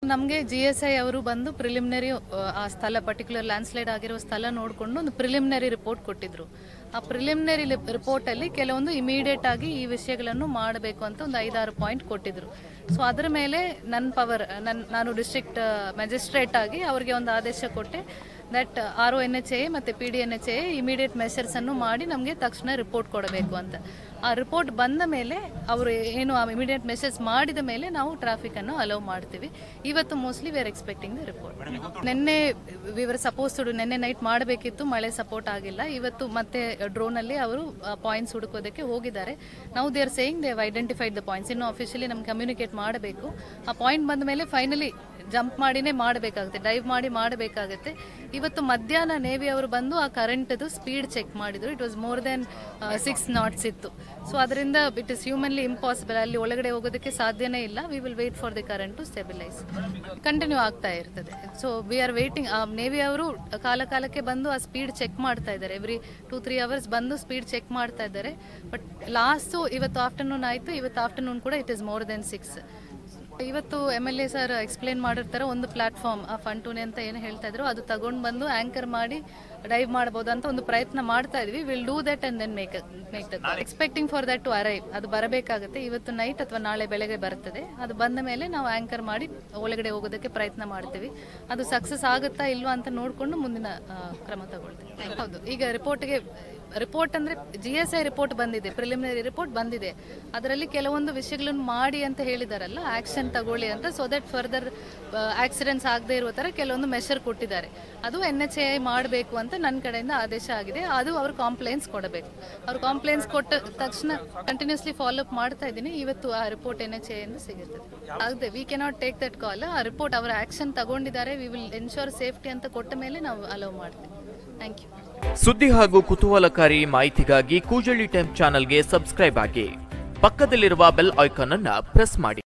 ನಮಗೆ GSI ಅವರು ಬಂದು ಪ್ರಿಲಿಮಿನರಿ ಆ ಸ್ಥಳ ಪರ್ಟಿಕ್ಯುಲರ್ ಲ್ಯಾಂಡ್ಸ್ಲೈಡ್ ಆಗಿರೋ ಸ್ಥಳ ನೋಡಿಕೊಂಡು ಒಂದು ಪ್ರಿಲಿಮಿನರಿ ರಿಪೋರ್ಟ್ ಕೊಟ್ಟಿದ್ರು. ಆ ಪ್ರಿಲಿಮಿನರಿ ರಿಪೋರ್ಟಲ್ಲಿ ಕೆಲವೊಂದು ಇಮಿಡಿಯೇಟ್ ಆಗಿ ಈ ವಿಷಯಗಳನ್ನು ಮಾಡಬೇಕು ಅಂತ ಒಂದು 5-6 ಪಾಯಿಂಟ್ ಕೊಟ್ಟಿದ್ರು. ಸೊ ಅದರ ಮೇಲೆ ನಾನು ಡಿಸ್ಟ್ರಿಕ್ಟ್ ಮ್ಯಾಜಿಸ್ಟ್ರೇಟ್ ಆಗಿ ಅವರಿಗೆ ಒಂದು ಆದೇಶ ಕೊಟ್ಟೆ ದಟ್ RONHA ಮತ್ತು PDNHA ಇಮಿಡಿಯೇಟ್ ಮೆಷರ್ಸ್ ಅನ್ನು ಮಾಡಿ ನಮಗೆ ತಕ್ಷಣ ರಿಪೋರ್ಟ್ ಕೊಡಬೇಕು ಅಂತ. ಆ ರಿಪೋರ್ಟ್ ಬಂದ ಮೇಲೆ ಅವರು ಏನು ಆ ಇಮಿಡಿಯೇಟ್ ಮೆಷರ್ಸ್ ಮಾಡಿದ ಮೇಲೆ ನಾವು ಟ್ರಾಫಿಕ್ ಅನ್ನು ಅಲೌ ಮಾಡ್ತೀವಿ. ಇವತ್ತು mostly we are expecting the report. ನಿನ್ನೆ ವಿ ವರ್ ಸಪೋಸ್ಡ್ ನಿನ್ನೆ ನೈಟ್ ಮಾಡಬೇಕಿತ್ತು, ಮಳೆ ಸಪೋರ್ಟ್ ಆಗಿಲ್ಲ. ಇವತ್ತು ಮತ್ತೆ ಡ್ರೋನಲ್ಲಿ ಅವರು ಪಾಯಿಂಟ್ಸ್ ಹುಡುಕೋದಕ್ಕೆ ಹೋಗಿದ್ದಾರೆ. ನಾವು they are saying they have identified the points. ಇನ್ನು ಅಫಿಷಿಯಲಿ ನಮ್ಗೆ ಕಮ್ಯುನಿಕೇಟ್ ಮಾಡಬೇಕು. ಆ ಪಾಯಿಂಟ್ ಬಂದ ಮೇಲೆ ಫೈನಲಿ ಜಂಪ್ ಮಾಡಿನೇ ಮಾಡಬೇಕಾಗುತ್ತೆ, ಡೈವ್ ಮಾಡಿ ಮಾಡಬೇಕಾಗುತ್ತೆ. ಇವತ್ತು ಮಧ್ಯಾಹ್ನ ನೇವಿ ಅವರು ಬಂದು ಆ ಕರೆಂಟ್ದು ಸ್ಪೀಡ್ ಚೆಕ್ ಮಾಡಿದ್ರು. It was more than 6 knots ಇತ್ತು. ಸೊ ಅದರಿಂದ ಇಟ್ ಇಸ್ ಹ್ಯೂಮನ್ಲಿ ಇಂಪಾಸಿಬಲ್, ಅಲ್ಲಿ ಒಳಗಡೆ ಹೋಗೋದಕ್ಕೆ ಸಾಧ್ಯನೇ ಇಲ್ಲ. We will wait for the current to stabilise. Continue ಆಗ್ತಾ ಇರ್ತದೆ. So we are waiting. Navy ಅವರು ಕಾಲಕ್ಕೆ ಬಂದು ಆ ಸ್ಪೀಡ್ ಚೆಕ್ ಮಾಡ್ತಾ ಇದ್ದಾರೆ. ಎವ್ರಿ 2-3 hours ಬಂದು ಸ್ಪೀಡ್ ಚೆಕ್ ಮಾಡ್ತಾ ಇದ್ದಾರೆ. ಬಟ್ ಲಾಸ್ಟು ಇವತ್ತು ಆಫ್ಟರ್ನೂನ್ ಆಯಿತು. ಇವತ್ತು ಆಫ್ಟರ್ನೂನ್ ಕೂಡ ಇಟ್ ಇಸ್ ಮೋರ್ ದೆನ್ 6. ಇವತ್ತು MLA ಸರ್ ಎಕ್ಸ್ಪ್ಲೇನ್ ಮಾಡಿರ್ತಾರೆ. ಒಂದು ಪ್ಲಾಟ್ಫಾರ್ಮ್ ಆ ಫಂಟೂನೆ ಅಂತ ಏನು ಹೇಳ್ತಾ ಇದ್ರು ಅದು ತಗೊಂಡು ಬಂದು ಆಂಕರ್ ಮಾಡಿ ಡೈವ್ ಮಾಡಬಹುದು ಅಂತ ಒಂದು ಪ್ರಯತ್ನ ಮಾಡ್ತಾ ಇದ್ವಿ. Will do that and then make that. Expecting for that to arrive. ಅದು ಬರಬೇಕಾಗುತ್ತೆ. ಇವತ್ತು ನೈಟ್ ಅಥವಾ ನಾಳೆ ಬೆಳಗ್ಗೆ ಬರ್ತದೆ. ಅದು ಬಂದ ಮೇಲೆ ನಾವು ಆಂಕರ್ ಮಾಡಿ ಒಳಗಡೆ ಹೋಗೋದಕ್ಕೆ ಪ್ರಯತ್ನ ಮಾಡ್ತೀವಿ. ಅದು ಸಕ್ಸಸ್ ಆಗುತ್ತಾ ಇಲ್ವಾ ಅಂತ ನೋಡಿಕೊಂಡು ಮುಂದಿನ ಕ್ರಮ ತಗೊಳ್ತೀವಿ. ಹೌದು, ಈಗ ರಿಪೋರ್ಟ್ ಅಂದ್ರೆ GSI ರಿಪೋರ್ಟ್ ಬಂದಿದೆ, ಪ್ರಿಲಿಮಿನರಿ ರಿಪೋರ್ಟ್ ಬಂದಿದೆ. ಅದರಲ್ಲಿ ಕೆಲವೊಂದು ವಿಷಯಗಳನ್ನು ಮಾಡಿ ಅಂತ ಹೇಳಿದಾರಲ್ಲ, ಆಕ್ಷನ್ ತಗೊಳ್ಳಿ ಅಂತ. ಸೊ ದಟ್ ಫರ್ದರ್ ಆಕ್ಸಿಡೆಂಟ್ಸ್ ಆಗದೆ ಇರುವ ತರ ಕೆಲವೊಂದು ಮೆಷರ್ ಕೊಟ್ಟಿದ್ದಾರೆ. ಅದು NHAI ಮಾಡಬೇಕು ಅಂತ ನನ್ನ ಕಡೆಯಿಂದ ಆದೇಶ ಆಗಿದೆ. ಅದು ಅವರು ಕಾಂಪ್ಲೇನ್ಸ್ ಕೊಡಬೇಕು. ಅವರು ಕಾಂಪ್ಲೇನ್ಸ್ ಕೊಟ್ಟ ತಕ್ಷಣ ಕಂಟಿನ್ಯೂಸ್ಲಿ ಫಾಲೋ ಅಪ್ ಮಾಡ್ತಾ ಇದ್ದೀನಿ. ಇವತ್ತು ಆ ರಿಪೋರ್ಟ್ NHAI ಇಂದ ಸಿಗುತ್ತದೆ. ಆಗದೆ we cannot take that call. ಆ ರಿಪೋರ್ಟ್ ಅವರ ಆಕ್ಷನ್ ತಗೊಂಡಿದ್ದಾರೆ, ವಿ ವಿಲ್ ಎನ್ಶೋರ್ ಸೇಫ್ಟಿ ಅಂತ ಕೊಟ್ಟ ಮೇಲೆ ನಾವು ಅಲೋ ಮಾಡ್ತೀವಿ. Thank you. ಸುದ್ದಿ ಹಾಗೂ ಕುತೂಹಲಕಾರಿ ಮಾಹಿತಿಗಾಗಿ ಕೂಜಳ್ಳಿ ಟೈಮ್ ಚಾನೆಲ್ಗೆ ಸಬ್ಸ್ಕ್ರೈಬ್ ಆಗಿ. ಪಕ್ಕದಲ್ಲಿರುವ ಬೆಲ್ ಐಕಾನ್ ಅನ್ನು ಪ್ರೆಸ್ ಮಾಡಿ.